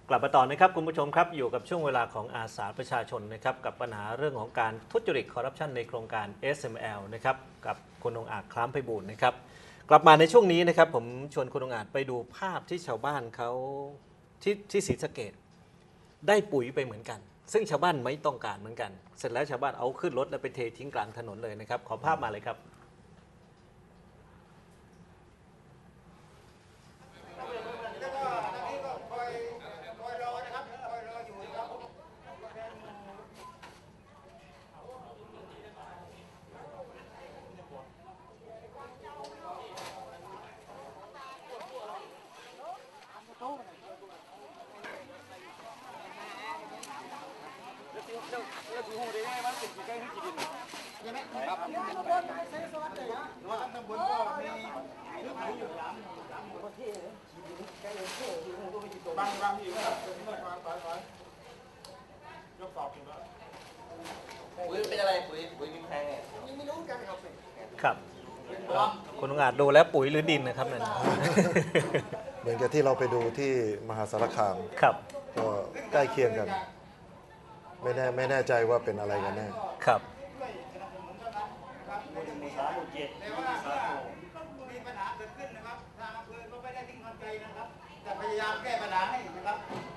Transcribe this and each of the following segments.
กลับมาต่อนะครับคุณผู้ชมครับอยู่กับช่วงเวลาของอาสาประชาชนนะครับกับปัญหาเรื่องของการทุจริตคอร์รัปชันในโครงการ SML นะครับกับคุณองค์อาจคล้ามไพบูลย์นะครับกลับมาในช่วงนี้นะครับผมชวนคุณองค์อาจไปดูภาพที่ชาวบ้านเขาที่ศรีสะเกษได้ปุ๋ยไปเหมือนกันซึ่งชาวบ้านไม่ต้องการเหมือนกันเสร็จแล้วชาวบ้านเอาขึ้นรถแล้วไปเททิ้งกลางถนนเลยนะครับขอภาพมาเลยครับปุ๋ยเป็นอะไรปุ๋ยมีแพงไงไม่รู้กันครับคุณองค์อาจดูแล้วปุ๋ยหรือดินนะครับนั่นเหมือนกับที่เราไปดูที่มหาสารคามครับก็ใกล้เคียงกันไม่แน่ใจว่าเป็นอะไรกันแน่ครับมีปัญหาเกิดขึ้นนะครับทางอำเภอก็ไม่ได้ทิ้งความใจนะครับแต่พยายามแก้ปัญหาให้นะครับ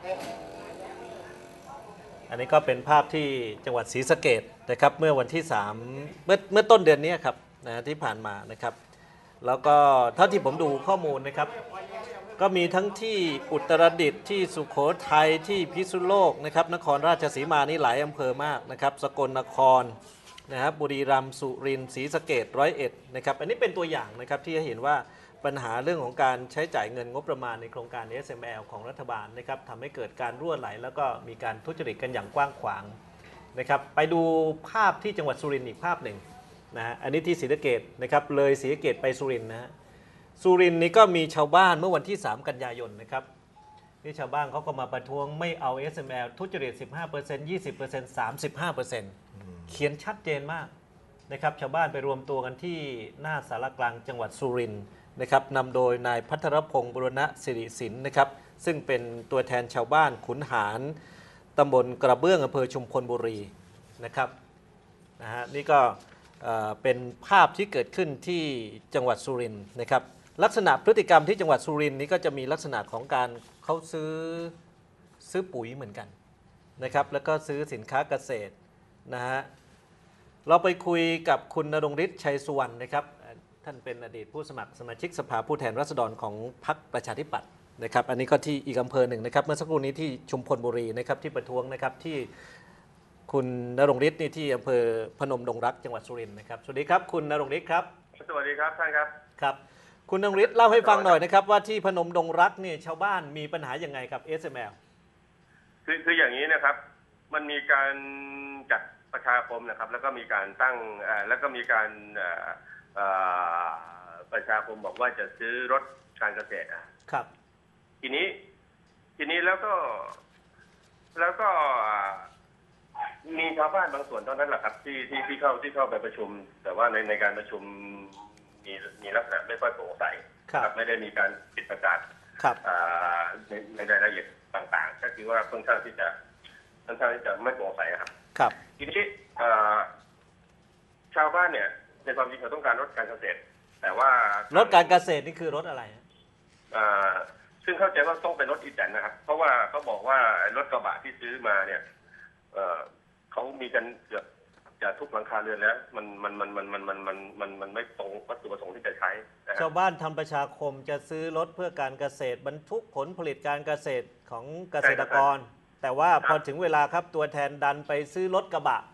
อันนี้ก็เป็นภาพที่จังหวัดศรีสะเกษนะครับเมื่อวันที่3เมื่อต้นเดือนนี้ครับนะที่ผ่านมานะครับแล้วก็เท่าที่ผมดูข้อมูลนะครับก็มีทั้งที่อุตรดิตถ์ที่สุโขทัยที่พิษณุโลกนะครับนครราชสีมานี่หลายอำเภอมากนะครับสกลนครนะครับบุรีรัมย์สุรินทร์ศรีสะเกษ101นะครับอันนี้เป็นตัวอย่างนะครับที่จะเห็นว่าปัญหาเรื่องของการใช้จ่ายเงินงบประมาณในโครงการ SML ของรัฐบาลนะครับทำให้เกิดการรั่วไหลแล้วก็มีการทุจริตกันอย่างกว้างขวางนะครับไปดูภาพที่จังหวัดสุรินทร์อีกภาพหนึ่งนะฮะอันนี้ที่ศรีสะเกษนะครับเลยศรีสะเกษไปสุรินทร์นะฮะสุรินทร์นี่ก็มีชาวบ้านเมื่อวันที่3กันยายนนะครับที่ชาวบ้านเขาก็มาประท้วงไม่เอา SML ทุจริต 15% 20% 35%เขียนชัดเจนมากนะครับชาวบ้านไปรวมตัวกันที่หน้าสารกลางจังหวัดสุรินทร์นะครับนำโดยนายพัทรพงศ์บุรณสิริสินนะครับซึ่งเป็นตัวแทนชาวบ้านขุนหารตำบลกระเบื้องอำเภอชุมพลบุรีนะครับนะฮะนี่ก็เป็นภาพที่เกิดขึ้นที่จังหวัดสุรินทร์นะครับลักษณะพฤติกรรมที่จังหวัดสุรินทร์นี้ก็จะมีลักษณะของการเขาซื้อปุ๋ยเหมือนกันนะครับแล้วก็ซื้อสินค้าเกษตรนะฮะเราไปคุยกับคุณณรงค์ฤทธิ์ชัยสุวรรณนะครับท่านเป็นอดีตผู้สมัครสมาชิกสภาผู้แทนราษฎรของพรรคประชาธิปัตย์นะครับอันนี้ก็ที่อีกอำเภอหนึ่งนะครับเมื่อสักครู่นี้ที่ชุมพลบุรีนะครับที่ประท้วงนะครับที่คุณณรงค์ฤทธิ์นี่ที่อำเภอพนมดงรักจังหวัดสุรินทร์นะครับสวัสดีครับคุณณรงค์ฤทธิ์ครับสวัสดีครับท่านครับครับคุณณรงค์ฤทธิ์เล่าให้ฟังหน่อยนะครับว่าที่พนมดงรักนี่ชาวบ้านมีปัญหายังไงกับ SML คืออย่างนี้นะครับมันมีการจัดประชาคมนะครับแล้วก็มีการตั้งแล้วก็มีการประชาคมบอกว่าจะซื้อรถการเกษตรครับทีนี้แล้วก็มีชาวบ้านบางส่วนเท่านั้นแหละครับที่เข้าไปประชุมแต่ว่าในการประชุมมีลักษณะไม่ค่อยโปร่งใสครับไม่ได้มีการปิดประกาศในรายละเอียดต่างๆก็คือว่าค่อนข้างที่จะไม่โปร่งใสครับครับทีนี้ชาวบ้านเนี่ยในความจริงเขาต้องการรถการเกษตรแต่ว่ารถการเกษตรนี่คือรถอะไรซึ่งเข้าใจว่าต้องเป็นรถอีแตนนะครับเพราะว่าเขาบอกว่ารถกระบะที่ซื้อมาเนี่ยเขามีกันเกือบจะทุกหลังคาเรือนแล้วมันไม่ตรงวัตถุประสงค์ที่จะใช้ชาวบ้านทำประชาคมจะซื้อรถเพื่อการเกษตรบรรทุกผลผลิตการเกษตรของเกษตรกรแต่ว่าพอถึงเวลาครับตัวแทนดันไปซื้อรถกระบะ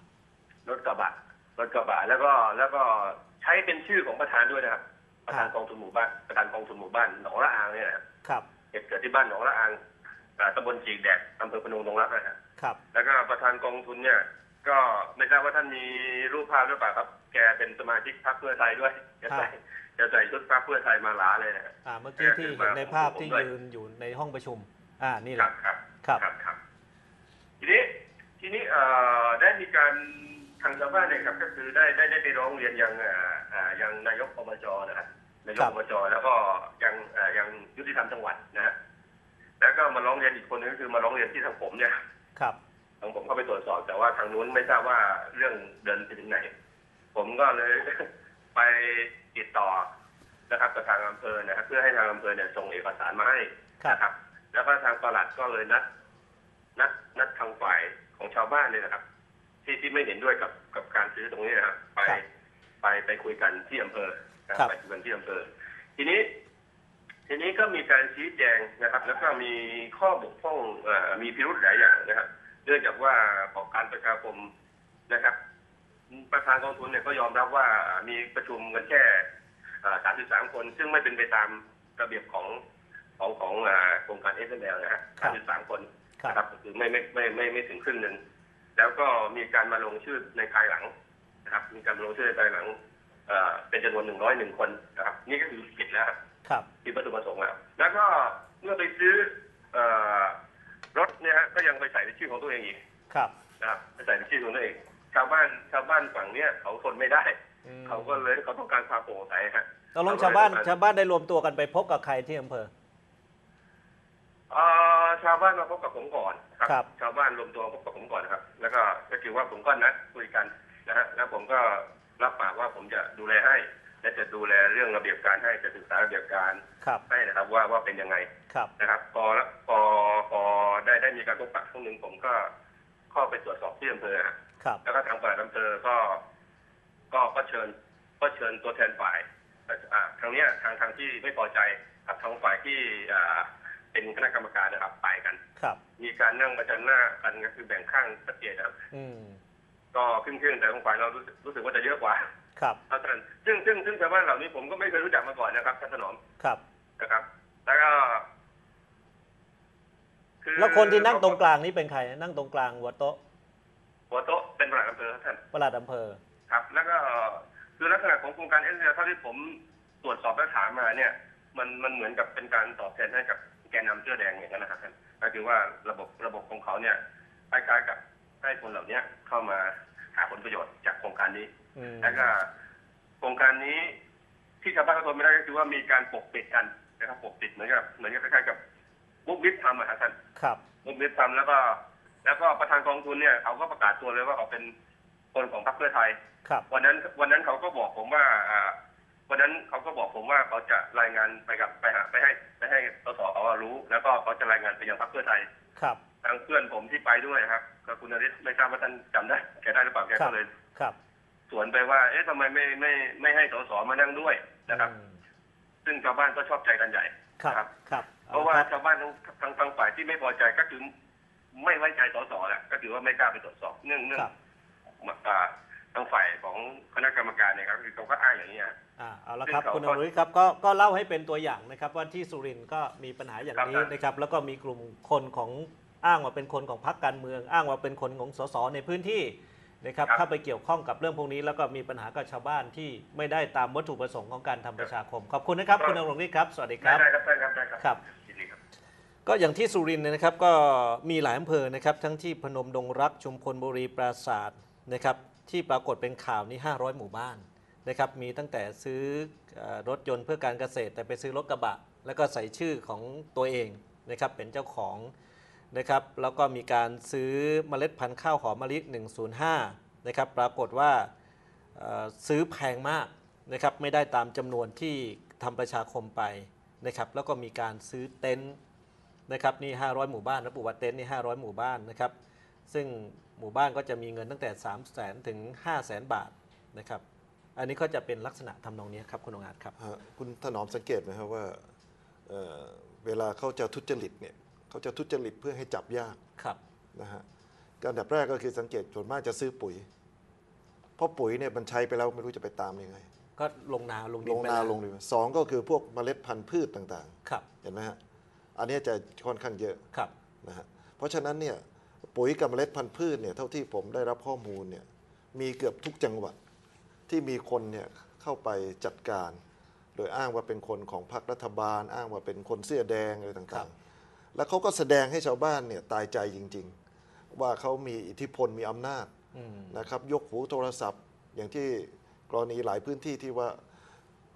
แล้วก็ใช้เป็นชื่อของประธานด้วยนะครับประธานกองทุนหมู่บ้านหนองละอางเนี่ยนะครับเหตุเกิดที่บ้านหนองละอางตำบลจีกแดดอำเภอพนมดงรักนะครับแล้วก็ประธานกองทุนเนี่ยก็ไม่ทราบว่าท่านมีรูปภาพหรือเปล่าครับแกเป็นสมาชิกพรรคเพื่อไทยด้วยแกใส่ชุดพรรคเพื่อไทยมาหลาเลยนะเมื่อกี้ที่เห็นในภาพที่ยืนอยู่ในห้องประชุมนี่แหละครับทีนี้ได้มีการทางชาวบ้านเนี่ยครับก็คือได้ไปร้องเรียนยังนายกอบจนะครับนายกอบจแล้วก็ยังยุติธรรมจังหวัดนะฮะแล้วก็มาร้องเรียนอีกคนนึงก็คือมาร้องเรียนที่ทางผมเนี่ยครับทางผมเข้าไปตรวจสอบแต่ว่าทางนู้นไม่ทราบว่าเรื่องเดินไปถึงไหน ผมก็เลย ไปติดต่อนะครับกับทางอำเภอนะครับเพื่อให้ทางอำเภอเนี่ยส่งเอกสารมาให้นะครับ แล้วก็ทางปลัดก็เลยนัดทางฝ่ายของชาวบ้านเลยนะครับ ที่ไม่เห็นด้วยกับการซื้อตรงนี้นะครับไปคุยกันที่อำเภอไปคุยกันที่อำเภอทีนี้ก็มีการชี้แจงนะครับ แล้วก็มีข้อบกพร่องมีพิรุธหลายอย่างนะครับเนื่องจากว่าของการประชาคมนะครับ ประธานกองทุนเนี่ยก็ยอมรับว่ามีประชุมกันแค่33 คนซึ่งไม่เป็นไปตามระเบียบของโครงการ SML นะฮะ33 คนนะครับคือไม่ถึงครึ่งหนึ่งแล้วก็มีการมาลงชื่อในภายหลังนะครับมีการมาลงชื่อในภายหลังเป็นจำนวน101 คนนะครับนี่ก็คือผิดแล้วผิดวัตถุประสงค์แล้วก็เมื่อไปซื้อรถเนี่ยฮะก็ยังไปใส่ในชื่อของตัวเองอีกนะครับไปใส่ในชื่อของตัวเองชาวบ้านฝั่งเนี้ยเขาทนไม่ได้เขาก็เลยเขาต้องการความโปร่งใสฮะตกลงชาวบ้านได้รวมตัวกันไปพบกับใครที่อำเภอชาวบ้านมาพบกับผมก่อนครับชาวบ้านรวมตัวพบกับผมก่อนนะครับแล้วก็คือว่าผมก็นัดคุยกันนะฮะแล้วผมก็รับปากว่าผมจะดูแลให้และจะดูแลเรื่องระเบียบการให้จะศึกษาระเบียบการให้นะครับว่าเป็นยังไงนะครับพอได้มีการพบปะครั้งหนึ่งผมก็เข้าไปตรวจสอบที่อำเภอแล้วก็ทางฝ่ายอำเภอก็เชิญตัวแทนฝ่ายทางเนี้ยทางที่ไม่พอใจกับทางฝ่ายที่เป็นคณะกรรมการนะครับไปกันมีการนั่งประจันหน้ากันก็คือแบ่งข้างชัดเจนนะครับก็ครึ่งแต่ของฝ่ายเรารู้สึกว่าจะเยอะกว่าอาจารย์ซึ่งชาวบ้านเหล่านี้ผมก็ไม่เคยรู้จักมาก่อนนะครับท่านถนอมนะครับแล้วก็แล้วคนที่นั่งตรงกลางนี่เป็นใครนั่งตรงกลางหัวโต๊ะเป็นปลัดอำเภอท่านปลัดอำเภอครับแล้วก็คือลักษณะของโครงการSMLเท่าที่ผมตรวจสอบและถามมาเนี่ยมันเหมือนกับเป็นการตอบแทนให้กับแกนนำเสื้อแดงอย่างนั้นนะครับท่านก็คือว่าระบบของเขาเนี่ยคล้ายๆกับให้คนเหล่านี้เข้ามาหาผลประโยชน์จากโครงการนี้แล้วก็โครงการนี้ที่ชาวบ้านเขาทนไม่ได้ก็คือว่ามีการปกปิดกันนะครับปกปิดเหมือนกับคล้ายๆกับบุ๊กวิททำท่านบุ๊กวิททำแล้วก็ประธานกองทุนเนี่ยเขาก็ประกาศตัวเลยว่าเขาเป็นคนของพรรคเพื่อไทยวันนั้นเขาก็บอกผมว่าวันนั้นเขาก็บอกผมว่าเขาจะรายงานไปให้สสเขารู้แล้วก็เขาจะรายงานไปยังพรรคเพื่อไทยทางเพื่อนผมที่ไปด้วยครับก็คุณนฤทธิ์ไม่ทราบว่าท่านจำได้แกได้หรือเปล่าแกก็เลยสวนไปว่าเอ๊ะทำไมไม่ให้สสมานั่งด้วยนะครับซึ่งชาวบ้านก็ชอบใจกันใหญ่ครับเพราะว่าชาวบ้านทางฝ่ายที่ไม่พอใจก็คือไม่ไว้ใจสสแหละก็คือว่าไม่กล้าไปตรวจสอบเนื่องทางฝ่ายของคณะกรรมการเนี่ยครับคือเขาก็อ้างอย่างนี้เอาละครับคุณอนุริศครับก็เล่าให้เป็นตัวอย่างนะครับว่าที่สุรินทร์ก็มีปัญหาอย่างนี้นะครับแล้วก็มีกลุ่มคนของอ้างว่าเป็นคนของพรรคการเมืองอ้างว่าเป็นคนของสสในพื้นที่นะครับเข้าไปเกี่ยวข้องกับเรื่องพวกนี้แล้วก็มีปัญหากับชาวบ้านที่ไม่ได้ตามวัตถุประสงค์ของการทำประชาคมขอบคุณนะครับคุณอนุริศครับสวัสดีครับได้ครับก็อย่างที่สุรินทร์นะครับก็มีหลายอำเภอนะครับทั้งที่พนมดงรักชุมพลบุรีปราสาทนะครับที่ปรากฏเป็นข่าวนี้500หมู่บ้านนะครับมีตั้งแต่ซื้อรถยนต์เพื่อการเกษตรแต่ไปซื้อรถกระบะแล้วก็ใส่ชื่อของตัวเองนะครับเป็นเจ้าของนะครับแล้วก็มีการซื้อเมล็ดพันธุ์ข้าวหอมมะลิ105นะครับปรากฏว่าซื้อแพงมากนะครับไม่ได้ตามจำนวนที่ทำประชาคมไปนะครับแล้วก็มีการซื้อเต็นท์นะครับนี่500หมู่บ้านระบุว่าเต็นท์นี่500หมู่บ้านนะครับซึ่งหมู่บ้านก็จะมีเงินตั้งแต่300,000 ถึง 500,000 บาทนะครับอันนี้ก็จะเป็นลักษณะทำนองนี้ครับคุณองอาจครับคุณถนอมสังเกตไหมครับว่าเวลาเขาจะทุจริตเนี่ยเขาจะทุจริตเพื่อให้จับยากนะฮะการดับแรกก็คือสังเกตส่วนมากจะซื้อปุ๋ยเพราะปุ๋ยเนี่ยมันใช้ไปแล้วไม่รู้จะไปตามยังไงก็ลงนาลงดินสองก็คือพวกเมล็ดพันธุ์พืชต่างๆเห็นไหมฮะอันนี้จะค่อนข้างเยอะนะฮะเพราะฉะนั้นเนี่ยปุ๋ยกับเมล็ดพันธุ์พืชเนี่ยเท่าที่ผมได้รับข้อมูลเนี่ยมีเกือบทุกจังหวัดที่มีคนเนี่ยเข้าไปจัดการโดยอ้างว่าเป็นคนของพรรครัฐบาลอ้างว่าเป็นคนเสื้อแดงอะไรต่างๆแล้วเขาก็แสดงให้ชาวบ้านเนี่ยตายใจจริงๆว่าเขามีอิทธิพลมีอำนาจนะครับยกหูโทรศัพท์อย่างที่กรณีหลายพื้นที่ที่ว่า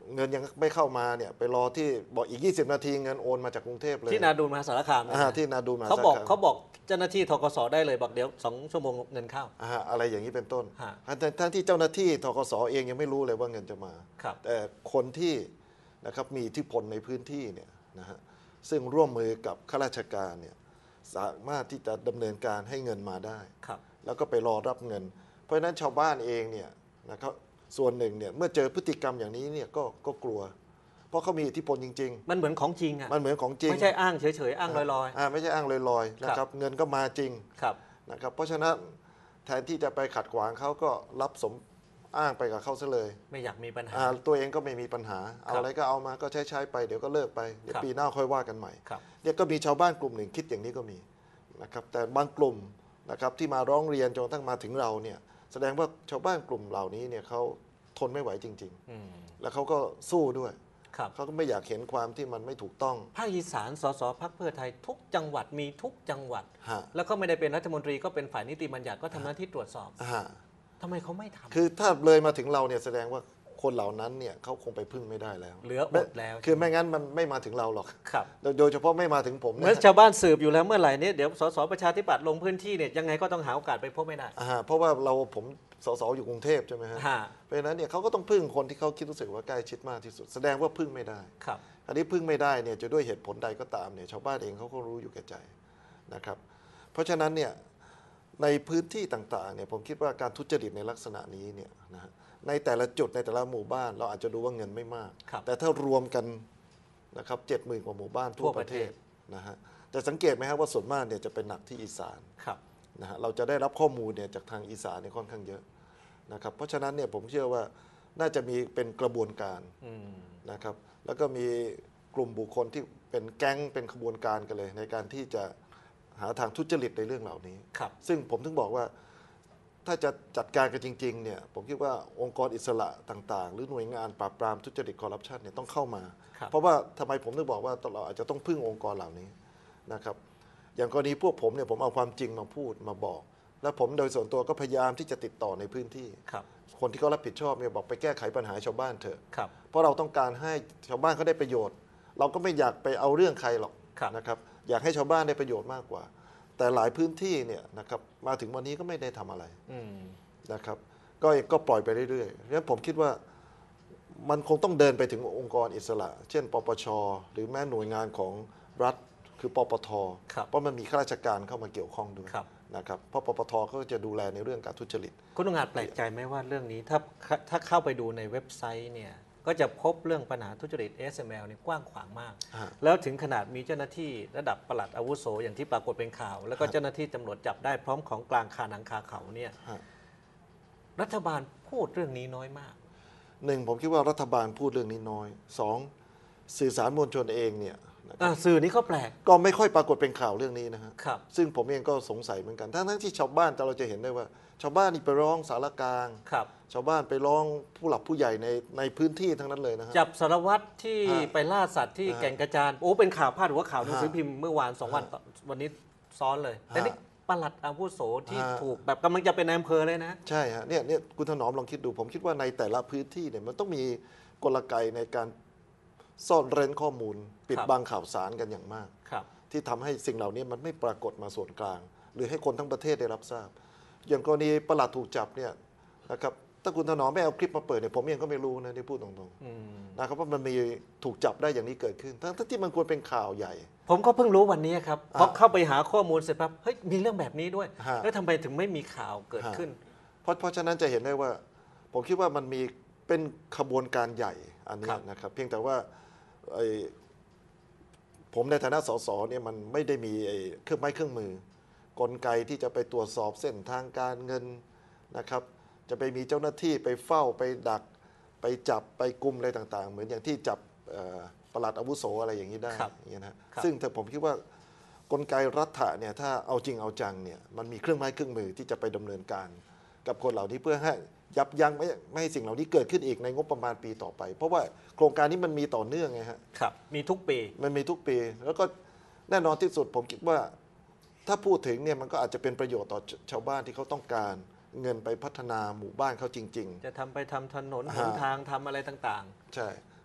เงินยังไม่เข้ามาเนี่ยไปรอที่บอกอีก20 นาทีเงินโอนมาจากกรุงเทพเลยที่นาดูนมหาสารคามนะที่นาดูนมหาเขาสารบอกคามเขาบอกเจ้าหน้าที่ธกสได้เลยบอกเดี๋ยว2 ชั่วโมงเงินเข้าอะไรอย่างนี้เป็นต้นฮะทั้งที่เจ้าหน้าที่ธกสเองยังไม่รู้เลยว่าเงินจะมาครับแต่คนที่นะครับมีอิทธิพลในพื้นที่เนี่ยนะฮะซึ่งร่วมมือกับข้าราชการเนี่ยสามารถที่จะดำเนินการให้เงินมาได้ครับแล้วก็ไปรอรับเงิน เพราะฉะนั้นชาวบ้านเองเนี่ยนะครับส่วนหนึ่งเนี่ยเมื่อเจอพฤติกรรมอย่างนี้เนี่ยก็กลัว เพราะเขามีอิทธิพลจริงมันเหมือนของจริงอ่ะๆ มันเหมือนของจริงไม่ใช่อ้างเฉยๆอ้างลอยไม่ใช่อ้างลอยๆนะครับเงินก็มาจริงๆครับนะครับเพราะฉะนั้นแทนที่จะไปขัดขวางเขาก็รับสมอ้างไปกับเขาซะเลยไม่อยากมีปัญหาตัวเองก็ไม่มีปัญหาเอาอะไรก็เอามาก็ใช้ไปเดี๋ยวก็เลิกไปเดี๋ยวครับปีหน้าค่อยว่ากันใหม่ครับเนี่ยก็มีชาวบ้านกลุ่มหนึ่งคิดอย่างนี้ก็มีนะครับแต่บางกลุ่มนะครับที่มาร้องเรียนจนกระทั่งมาถึงเราเนี่ยแสดงว่าชาวบ้านกลุ่มเหล่านี้เนี่ยเขาทนไม่ไหวจริงอืมๆ แล้วเขาก็สู้ด้วยครับเขาก็ไม่อยากเห็นความที่มันไม่ถูกต้องภาคอีสานสสพรรคเพื่อไทยทุกจังหวัดมีทุกจังหวัดฮะแล้วก็ไม่ได้เป็นรัฐมนตรีก็เป็นฝ่ายนิติบัญญัติก็ทำหน้าที่ตรวจสอบฮะทำไมเขาไม่ทำคือถ้าเลยมาถึงเราเนี่ยแสดงว่าคนเหล่านั้นเนี่ยเขาคงไปพึ่งไม่ได้แล้วเหลืออดแล้วคือไม่งั้นมันไม่มาถึงเราหรอกครับโดยเฉพาะไม่มาถึงผมเมื่อนะชาวบ้านสืบอยู่แล้วเมื่อไหร่เนี่ยเดี๋ยวสสประชาธิปัตย์ลงพื้นที่เนี่ยยังไงก็ต้องหาโอกาสไปพบไม่ได้เพราะว่าผมสสอยู่กรุงเทพใช่ไหมฮะฮะเพราะฉะนั้นเนี่ยเขาก็ต้องพึ่งคนที่เขาคิดรู้สึกว่าใกล้ชิดมากที่สุด แสดงว่าพึ่งไม่ได้ครับอันนี้พึ่งไม่ได้เนี่ยจะด้วยเหตุผลใดก็ตามเนี่ยชาวบ้านเองเขาก็รู้อยู่แก่ใจนะครับ เพราะฉะนั้นเนี่ยในพื้นที่ต่างๆเนี่ยผมคิดว่าการทุจริตในลักษณะนี้เนี่ยนะฮะในแต่ละจุดในแต่ละหมู่บ้านเราอาจจะดูว่าเงินไม่มากครับแต่ถ้ารวมกันนะครับ70,000 กว่าหมู่บ้านทั่วประเทศนะฮะแต่สังเกตไหมครับว่าส่วนมากเนี่ยจะเป็นหนักที่อีสานครับนะฮะเราจะได้รับข้อมูลเนี่ยจากทางอีสานเนี่ยค่อนข้างเยอะนะครับเพราะฉะนั้นเนี่ยผมเชื่อว่าน่าจะมีเป็นกระบวนการอืมนะครับแล้วก็มีกลุ่มบุคคลที่เป็นแก๊งเป็นขบวนการกันเลย ในการที่จะหาทางทุจริตในเรื่องเหล่านี้ครับซึ่งผมถึงบอกว่าถ้าจะจัดการกันจริงๆเนี่ยผมคิดว่าองค์กรอิสระต่างๆ หรือหน่วยงานปราบปรามทุจริตคอร์รัปชันเนี่ยต้องเข้ามาครับเพราะว่าทำไมผมถึงบอกว่าเราอาจจะต้องพึ่งองค์กรเหล่านี้นะครับอย่างกรณีพวกผมเนี่ยผมเอาความจริงมาพูดมาบอก แล้วผมโดยส่วนตัวก็พยายามที่จะติดต่อในพื้นที่ครับคนที่เขารับผิดชอบเนี่ยบอกไปแก้ไขปัญหาชาวบ้านเถอะครับเพราะเราต้องการให้ชาวบ้านเขาได้ประโยชน์ เราก็ไม่อยากไปเอาเรื่องใครหรอกครับนะครับอยากให้ชาวบ้านได้ประโยชน์มากกว่า แต่หลายพื้นที่เนี่ยนะครับมาถึงวันนี้ก็ไม่ได้ทำอะไรอืมนะครับก็ปล่อยไปเรื่อยๆเพราะฉะนั้นผมคิดว่ามันคงต้องเดินไปถึงองค์กรอิสระ เช่นปปชหรือแม้หน่วยงานของรัฐคือปปทครับเพราะมันมีข้าราชการเข้ามาเกี่ยวข้องด้วยครับนะครับเพราะปปทเขาจะดูแลในเรื่องการทุจริตคุณองอาจแปลกใจไหมว่าเรื่องนี้ถ้าเข้าไปดูในเว็บไซต์เนี่ยก็จะพบเรื่องปัญหาทุจริต SML เนี่ยกว้างขวางมากฮะแล้วถึงขนาดมีเจ้าหน้าที่ระดับปลัดอาวุโสอย่างที่ปรากฏเป็นข่าว แล้วก็เจ้าหน้าที่ตำรวจจับได้พร้อมของกลางคาหนังคาเขาเนี่ยฮะรัฐบาลพูดเรื่องนี้น้อยมากหนึ่งผมคิดว่ารัฐบาลพูดเรื่องนี้น้อยสองสื่อสารมวลชนเองเนี่ยนะครับสื่อนี้ก็แปลกก็ไม่ค่อยปรากฏเป็นข่าวเรื่องนี้นะฮะครับซึ่งผมเองก็สงสัยเหมือนกันทั้งที่ชาวบ้านเราจะเห็นได้ว่า ชาวบ้านนี่ไปร้องสารกลางครับชาวบ้านไปร้องผู้หลักผู้ใหญ่ในพื้นที่ทั้งนั้นเลยนะฮะจับสารวัตรที่ฮะไปล่าสัตว์ที่ฮะแก่งกระจานโอ้เป็นข่าวพาดหัวข่าวหนังสือฮะพิมพ์เมื่อวาน2 วันฮะวันนี้ซ้อนเลย แต่นี่ฮะปลัดอาวุโสที่ฮะถูกแบบกำลังจะเป็นนายอำเภอเลยนะใช่ฮะเนี่ยคุณถนอมลองคิดดู ผมคิดว่าในแต่ละพื้นที่เนี่ยมันต้องมีกลไกในการซ่อนเร้นข้อมูล ปิดครับบังข่าวสารกันอย่างมากครับที่ทำให้สิ่งเหล่านี้มันไม่ปรากฏมาส่วนกลาง หรือให้คนทั้งประเทศได้รับทราบ อย่างกรณีประหลัดถูกจับเนี่ยนะครับถ้าคุณถนอมไม่เอาคลิปมาเปิดเนี่ยผมเองก็ไม่รู้นะที่พูดตรงอืมๆนะครับว่ามันมีถูกจับได้อย่างนี้เกิดขึ้นทั้งที่มันควรเป็นข่าวใหญ่ผมก็เพิ่งรู้วันนี้ครับเพราะเข้าไปหาข้อมูลเสร็จปั๊บเฮ้ยมีเรื่องแบบนี้ด้วยฮะแล้วทำไมถึงไม่มีข่าวเกิดขึ้นเพราะฉะนั้นจะเห็นได้ว่า ผมคิดว่ามันมีเป็นขบวนการใหญ่อันนี้ครับนะครับ เพียงแต่ว่าไอ้ผมในฐานะสสเนี่ยมันไม่ได้มีไอ้เครื่องไม้เครื่องมือ กลไกที่จะไปตรวจสอบเส้นทางการเงินนะครับ จะไปมีเจ้าหน้าที่ไปเฝ้าไปดักไปจับไปกุมอะไรต่างๆ เหมือนอย่างที่จับปลัดอาวุโสอะไรอย่างนี้ได้ครับอย่างนี้นะฮะครับซึ่งแต่ผมคิดว่ากลไกรัฐะเนี่ยถ้าเอาจริงเอาจังเนี่ยมันมีเครื่องไม้เครื่องมือที่จะไปดำเนินการ กับคนเหล่านี้เพื่อให้ยับยั้งไม่ให้สิ่งเหล่านี้เกิดขึ้นอีกในงบประมาณปีต่อไป เพราะว่าโครงการนี้มันมีต่อเนื่องไงฮะครับ มีทุกปีมันมีทุกปี แล้วก็แน่นอนที่สุดผมคิดว่าถ้าพูดถึงเนี่ยมันก็อาจจะเป็นประโยชน์ต่อชาวบ้านที่เขาต้องการเงินไปพัฒนาหมู่บ้านเขาจริงจะทำไปทำถนนหฮะนทางทำอะไรต่างๆ ใช่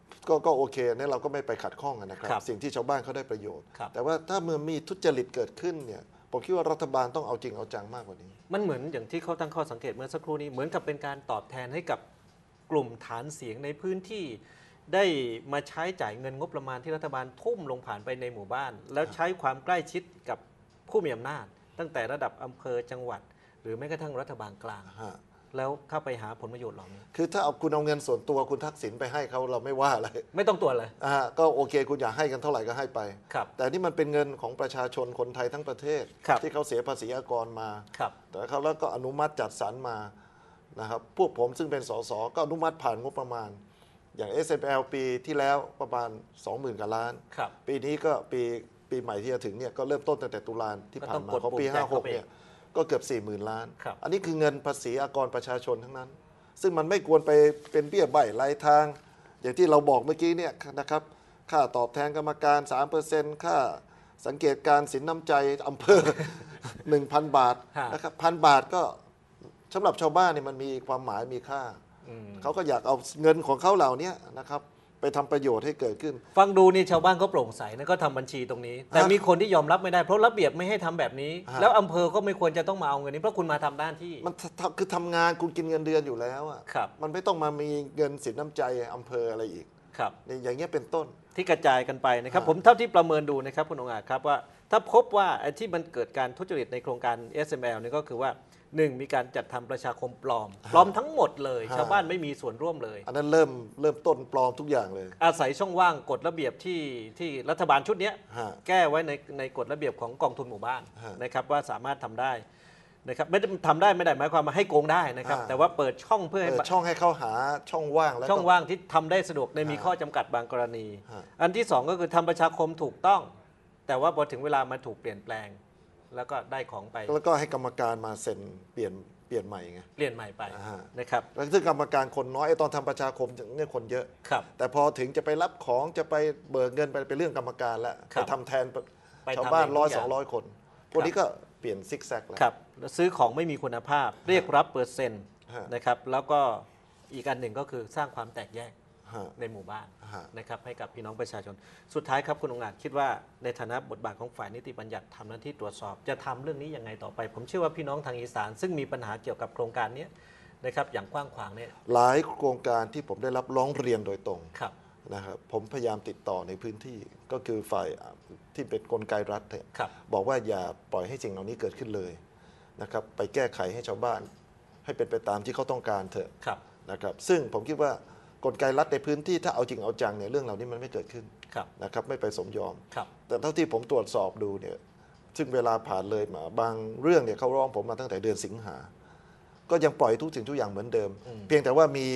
ก็โอเคเนี่ยเราก็ไม่ไปขัดข้องนะครับครับสิ่งที่ชาวบ้านเขาได้ประโยชน์ครับแต่ว่าถ้าเมื่อมีทุจริตเกิดขึ้นเนี่ยผมคิดว่ารัฐบาลต้องเอาจริงเอาจังมากกว่านี้มันเหมือนอย่างที่เขาตั้งข้อสังเกตเมื่อสักครู่นี้เหมือนกับเป็นการตอบแทนให้กับกลุ่มฐานเสียงในพื้นที่ ได้มาใช้จ่ายเงินงบประมาณที่รัฐบาลทุ่มลงผ่านไปในหมู่บ้าน แล้วใช้ความใกล้ชิดกับผู้มีอำนาจ ตั้งแต่ระดับอำเภอจังหวัด หรือแม้กระทั่งรัฐบาลกลาง แล้วเข้าไปหาผลประโยชน์เหล่านี้คือถ้าคุณเอาเงินส่วนตัวคุณทักษิณไปให้เขาเราไม่ว่าอะไรไม่ต้องตรวจเลยก็โอเคคุณอยากให้กันเท่าไหร่ก็ให้ไปครับแต่นี่มันเป็นเงินของประชาชนคนไทยทั้งประเทศครับที่เขาเสียภาษีอากรมาครับแต่เขาแล้วก็อนุมัติจัดสรรมานะครับพวกผมซึ่งเป็นสสก็อนุมัติผ่านงบประมาณ อย่าง SML ปีที่แล้วประมาณ 20,000 กว่าล้านครับปีนี้ก็ปีใหม่ที่จะถึงเนี่ยก็เริ่มต้นตั้งแต่ตุลาที่ผ่านมาก็ต้องกดของปีปุ่มแจกเข้าไป 56เนี่ยก็เกือบ 40,000 ล้านครับอันนี้คือเงินภาษีอากรประชาชนทั้งนั้น ซึ่งมันไม่ควรไปเป็นเบี้ยใบ้รายทาง อย่างที่เราบอกเมื่อกี้เนี่ยนะครับค่าตอบแทนกรรมการ 3% ค่าสังเกตการสินน้ำใจอำเภอ 1,000 บาทฮะนะครับ1,000 บาทก็สำหรับชาวบ้านเนี่ยมันมีความหมายมีค่า เขาก็อยากเอาเงินของเขาเหล่านี้นะครับไปทำประโยชน์ให้เกิดขึ้นฟังดูนี่ชาวบ้านก็โปร่งใสนะก็ทำบัญชีตรงนี้ แต่มีคนที่ยอมรับไม่ได้เพราะระเบียบไม่ให้ทำแบบนี้ฮะแล้วอำเภอก็ไม่ควรจะต้องมาเอาเงินนี้เพราะคุณมาทำหน้าที่มันคือทำงานคุณกินเงินเดือนอยู่แล้วอะครับมันไม่ต้องมามีเงินสินน้ำใจอำเภออะไรอีกครับเนี่ยอย่างเงี้ยเป็นต้นที่กระจายกันไปนะครับฮะผมเท่าที่ประเมินดูนะครับคุณองค์อาจครับว่าถ้าพบว่าไอ้ที่มันเกิดการทุจริตในโครงการ SML นี่ก็คือว่าหนึ่งมีการจัดทำประชาคมปลอมทั้งหมดเลย ชาวบ้านไม่มีส่วนร่วมเลยอันนั้นเริ่มต้นปลอมทุกอย่างเลยอาศัยช่องว่างกฎระเบียบที่รัฐบาลชุดเนี้ยฮะแก้ไว้ในกฎระเบียบของกองทุนหมู่บ้านฮะนะครับว่าสามารถทำได้นะครับไม่ได้ทำได้ไม่ได้หมายความมาให้โกงได้นะครับฮะแต่ว่าเปิดช่องเพื่อให้เปิดช่องให้เขาหาช่องว่างแล้วช่องก็ว่างที่ทำได้สะดวกในมีฮะข้อจำกัดบางกรณีฮะอันที่สองก็คือทำประชาคมถูกต้อง แต่ว่าพอถึงเวลามาถูกเปลี่ยนแปลง แล้วก็ได้ของไปแล้วก็ให้กรรมการมาเซ็นเปลี่ยนใหม่ไงเปลี่ยนใหม่ไปฮะนะครับแล้วซึ่งกรรมการคนน้อยไอ้ตอนทำประชาคมเนี่ยคนเยอะครับแต่พอถึงจะไปรับของจะไปเบิกเงินไปเป็นเรื่องกรรมการแล้วครัไปบทำแทนไปชาวทำบ้านเอง 100 ทุกอย่าง 200 คนพวกนี้ก็เปลี่ยนซิกแซกแล้วครับแล้วซื้อของไม่มีคุณภาพ เรียกรับเปอร์เซ็นต์ฮะนะครับแล้วก็อีกอันหนึ่งก็คือสร้างความแตกแยกฮะในหมู่บ้านฮะนะครับให้กับพี่น้องประชาชน สุดท้ายครับคุณองค์อาจคิดว่าในฐานะบทบาทของฝ่ายนิติบัญญัติทำหน้าที่ตรวจสอบ จะทำเรื่องนี้ยังไงต่อไป ผมเชื่อว่าพี่น้องทางอีสาน ซึ่งมีปัญหาเกี่ยวกับโครงการนี้นะครับอย่างกว้างขวางเนี่ยหลายโครงการที่ผมได้รับร้องเรียนโดยตรงครับนะครับผมพยายามติดต่อในพื้นที่ก็คือฝ่ายที่เป็นกลไกรัฐเนี่ยครับบอกว่าอย่าปล่อยให้สิ่งเหล่านี้เกิดขึ้นเลยนะครับไปแก้ไขให้ชาวบ้าน ให้เป็นไปตามที่เขาต้องการเถอะครับนะครับซึ่งผมคิดว่ากลไกรัฐในพื้นที่ถ้าเอาจริงเอาจังเนี่ยเรื่องเหล่านี้มันไม่เกิดขึ้นครับนะครับไม่ไปสมยอมครับแต่เท่าที่ผมตรวจสอบดูเนี่ยซึ่งเวลาผ่านเลยมาบางเรื่องเนี่ยเขาร้องผมมาตั้งแต่เดือนสิงหาก็ยังปล่อยทุกสิ่งทุกอย่างเหมือนเดิม เพียงแต่ว่ามี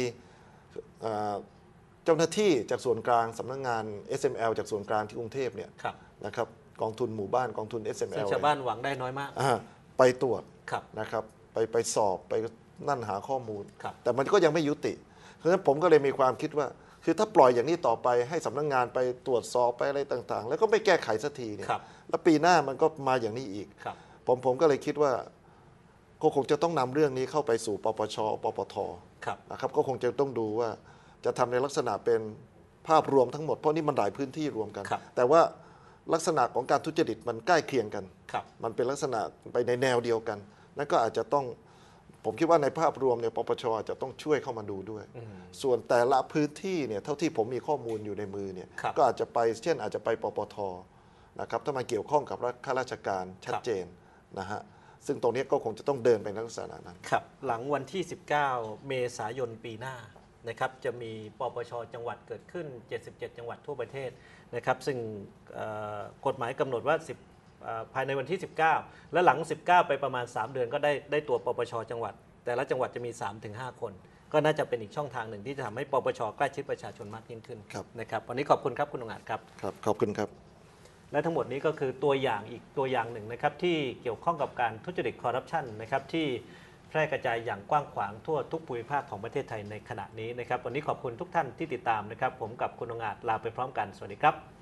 เจ้าหน้าที่จากส่วนกลางสำนักงาน SML จากส่วนกลางที่กรุงเทพเนี่ยครับนะครับกองทุนหมู่บ้านกองทุนซึ่ง SML ชาวบ้านหวังได้น้อยมากไปตรวจครับนะครับไปสอบไปนั่นหาข้อมูลครับแต่มันก็ยังไม่ยุติ เพราะฉะนั้นผมก็เลยมีความคิดว่า คือถ้าปล่อยอย่างนี้ต่อไปให้สำนักงานไปตรวจสอบไปอะไรต่างๆ แล้วก็ไม่แก้ไขสักทีเนี่ยครับแล้วปีหน้ามันก็มาอย่างนี้อีกครับผมก็เลยคิดว่าก็คงจะต้องนำเรื่องนี้เข้าไปสู่ปปชปปทครับนะครับก็คงจะต้องดูว่าจะทำในลักษณะเป็นภาพรวมทั้งหมดเพราะนี่มันหลายพื้นที่รวมกันครับแต่ว่าลักษณะของการทุจริตมันใกล้เคียงกันครับมันเป็นลักษณะไปในแนวเดียวกัน นั่นก็อาจจะต้องผมคิดว่าในภาพรวมเนี่ยปปชอาจจะต้องช่วยเข้ามาดูด้วย ส่วนแต่ละพื้นที่เนี่ยเท่าที่ผมมีข้อมูลอยู่ในมือเนี่ยครับก็อาจจะไปเช่นอาจจะไปปปทนะครับถ้ามันเกี่ยวข้องกับข้าราชการชัดเจนนะฮะซึ่งตรงนี้ก็คงจะต้องเดินไปในลักษณะนั้นครับหลังวันที่ 19 เมษายนปีหน้านะครับจะมีปปชจังหวัดเกิดขึ้น 77 จังหวัดทั่วประเทศนะครับซึ่งกฎหมายกำหนดว่าภายในวันที่ 19 และหลัง 19 ไปประมาณ 3 เดือนก็ได้ตัวปปชจังหวัด แต่ละจังหวัดจะมี 3-5 คน ก็น่าจะเป็นอีกช่องทางหนึ่งที่จะทำให้ปปชใกล้ชิดประชาชนมากยิ่งขึ้นครับนะครับวันนี้ขอบคุณครับคุณองอาจครับครับขอบคุณครับและทั้งหมดนี้ก็คือตัวอย่างอีกตัวอย่างหนึ่งนะครับที่เกี่ยวข้องกับการทุจริตคอร์รัปชันนะครับที่แพร่กระจายอย่างกว้างขวางทั่วทุกภูมิภาคของประเทศไทยในขณะนี้นะครับวันนี้ขอบคุณทุกท่านที่ติดตามนะครับผมกับคุณองอาจลาไปพร้อมกันสวัสดีครับ